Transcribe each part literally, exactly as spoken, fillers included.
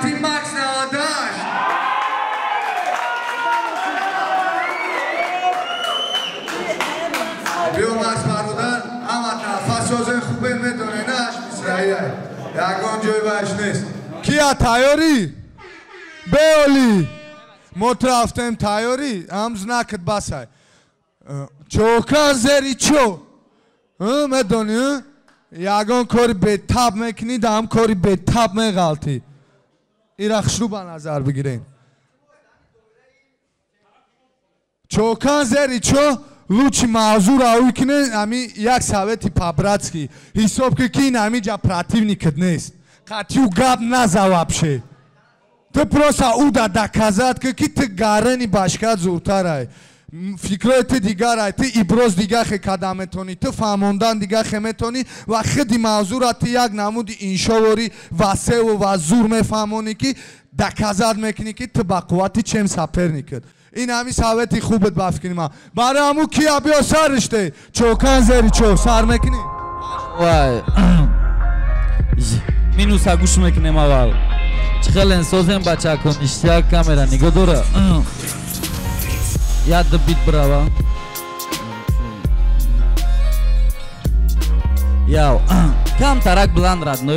Martin Max Navadash. Bio Max Marudan, amatna fasozen xuben medone nash misraya. Yagon joy bashnes. Kia tayori? Beoli. Motraftem tayori? Am znaket basay. Çokan zeri ço. Hı medoni hı? Yagon kori betap mekni da am kori betap megalti. İraxşlu ba nazar bigiren. Çokan zeri ço. Лучи мавзур ауикне ами як совети пабратски ҳисоб ки ки ин амиҷа противникат нест қатъию гап наза вообще ту просто уда доказат ки ки ту гарани башкат зуртарай фикрои ту дигарай ту иброз дига хе када метонӣ ту фаҳмондан дига хе метонӣ ва худи мавзура ту як намуди иншовори васеъу ва зур мефаҳмонӣ ки доказат мекунӣ ки ту ба қуввати чем соперникат این همی ثابتی خوبت باف کنیم ما برای همون کیا بیا سر رشته چوکان زری چو سر میکنی وای مینوس ها گوش میکنیم اول چخلن سوزن بچه کن اشتیاق کامرا نگاه دوره یاد بیت براوا یاو کم ترک بلند رادنوی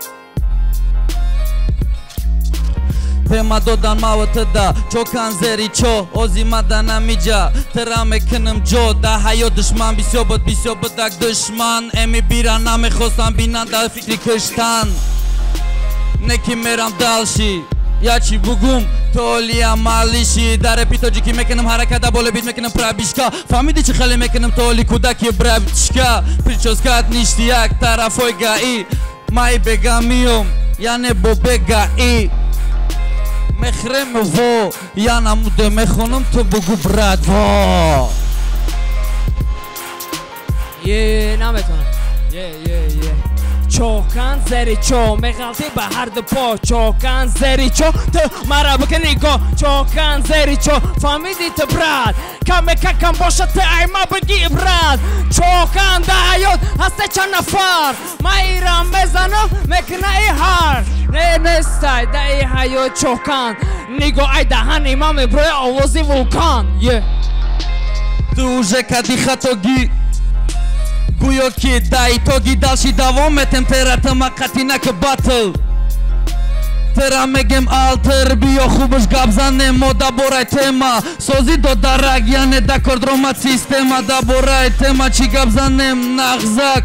Tema dodan mavata da Çokan zeri ço Ozimada namija Tera mekinim jo Da hayo düşman Bisyobot bisyobot ak düşman Emi bira name khostan Binan da fikri kıştan Neki meram dalşi Yaçi bugum Toliya malişi Dare pitoci ki mekinim harekada Bole bit mekinim prabişka Famidi çi khali mekinim Toli kudaki brabişka Pričoskat niştiyak Tarafoy gai Mai begamiyum Yani bu begai مخرم و یا نموده میخونم تو بگو برد وا یه نمیتونم یه یه یه چوکان زری چو میغلطی به هر دو پا چوکان زری چو تو مرا بکنی گو چوکان زری چو فهمیدی تو برد کم کم باشه تو ایما بگی برد چوکان ده حیات هسته چند نفر ما ایران بزنم میکنه ای هر نه نستای ده ای حیات چوکان نیگو ای دهن امام بروی آوازی وولکان یه تو уже کدی خطاگی گویا که دای توگی دالشی دوام تمپراتما قطینک باتل ترا میگم آلتر بیا خوبش گپ زنه مودا برای تما سوزی دو درک یعنی دکورد رومات سیستما دا برای تما چی گپ زنم نغزک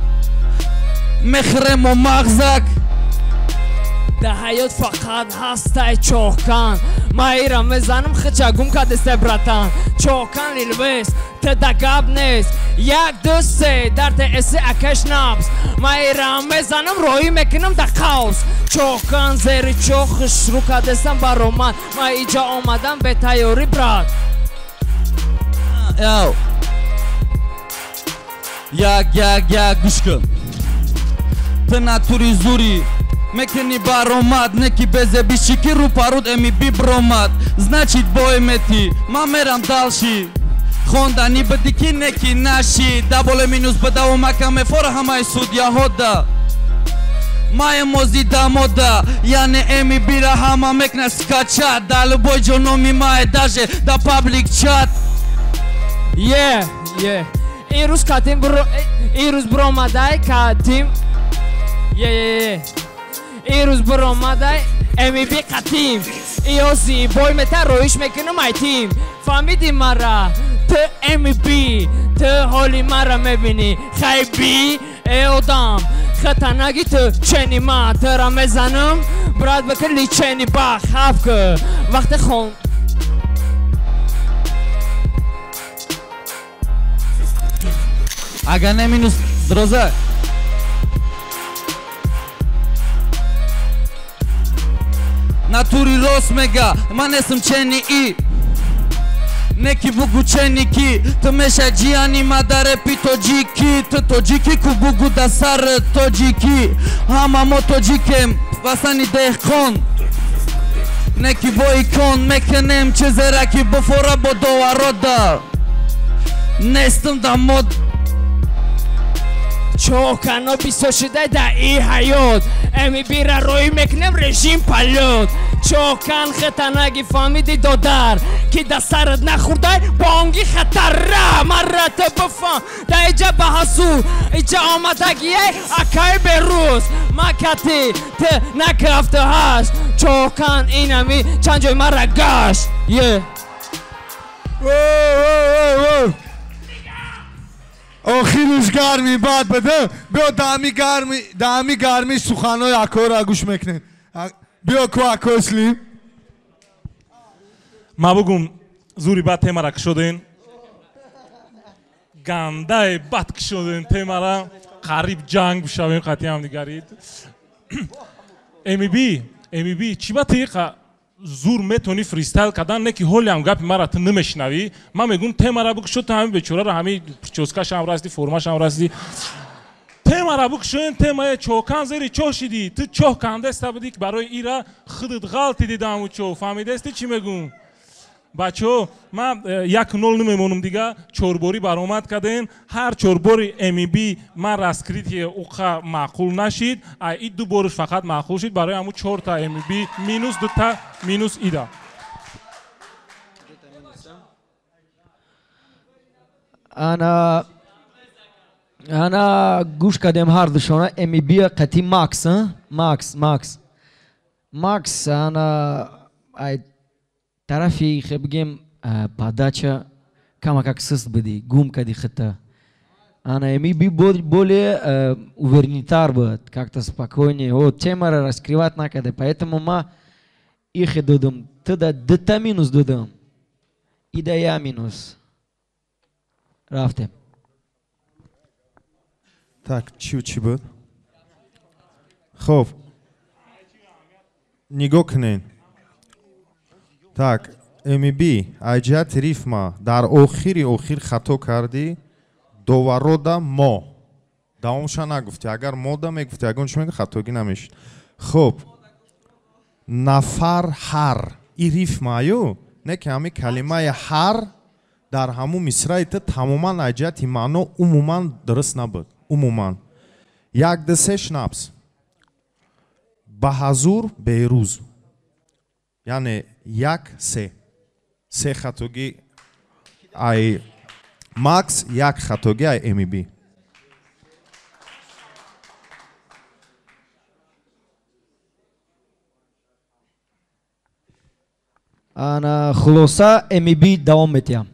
مخرم و مغزک ده حیات فقط هسته چوکان ما ایران میزنم خچگون کدسته براتان چوکان لیلویس ته دگاب نیست یک دو سه در ته اسی اکش نبس ما ایران میزنم روی میکنم ده خاوس چوکان زیری چوخش رو کدستم با رومان ما ایجا آمدم به تیاری براد یاو یک یک یک گوش کن ته ناتوری زوری Мекени баромад, неки безе бишики рупаруд еми би бромад Значит боеме ти, ма мерам далши Хонда ни бдики неки наши Да боле минус бдао макаме фора хамай судя хода Мае мози да мода, яне еми бира хама мекна скача Да любой джономи мае даже да паблик чат Е, е, ирус катим бро, ирус бромадай катим Е, е, е ایروز برآمده امی بی قطیم ایوزی بای متر رویش میکنم ای تیم فهمیدی مرا تو امی بی تو حالی مرا میبینی خیبی ای آدم خطرناکی تو چنی ما ترا میزنم براد بکلی چنی با خف که وقت خون اگر نمینوس دروزه Натури рос мега, ма не съм чени и Неки бугу чени ки, то меша джиани ма да репи тоджики То тоджики ку бугу да сар тоджики Ама мо тоджикем, васани дехкон Неки бойкон, мекенем чезераки бофора бодова рода Нестам да мод чокано бисто шуда да и ҳаёт эми бира роҳӣ мекунем режим полёт чокан хатанаги фамиди додар ки да сарат нахӯрдай бонги хатарра маррата бифам да иҷа баҳасу иҷа омадагие акай берӯз макати т накрафта ҳаст чокан инами чанд ҷой мара гашт е охириш гарми бад бада биё дами гарми дами гарми суханои акора гӯш мекунем биё ку акослим ма бугум зури бад темара кушоден гандаи бад кушоден темара қариб ҷанг бишавем қати ҳамдигарид эмиби эмиби чӣ ба тиқа зур метони фристайл кардан не ки ҳоли ҳам гапи мара ту намешнавӣ ман мегӯм темара бикушод ту ҳами бечораро ҳами прическашам расти формашам расти темара бикушоен темае чокан зери чоҳ шидӣ ту чоҳ кандаста будӣ ки барои ира худат ғалти дидааму чоҳ фаҳмидасти чӣ мегӯм бачаҳо ман як нол намемонам дига чорборӣ баромад кардем ҳар чорбори эмиби ман раскритие уқа маъқул нашид а и ду бораш фақат маъқул шид барои ҳамун чорта эмиби минус дута минус ида ана ана гӯш кардем ҳардушона эмиби қати макс макс макс макс ана ай тарафи хе бигем подача камакак сыст буди гум кади хата ана эмиби более уверенитар буд как-то спокойнее о темара раскрывать накаде поэтому ма ихе додам туда дта минус додам и да я минус рафтем так чӣ чӣ буд хуб нигоҳ кунед так эмиби айҷиҳати рифма дар охири охир хато кардӣ доварода мо давомша нагуфтӣ агар мода мегуфтӣ ягон чӣ мега хатогӣ намешид хуб нафар ҳар и рифмаю не ки ҳамин калимаи ҳар дар ҳамун мисраи ты тамоман айҷиҳати маъно умуман дуруст набуд умуман як дсе шнапс ба ҳазур берӯз яъне як се се хатогӣ ай макс як хатогӣ ай эмиби ана хулоса эмиби давом метиҳам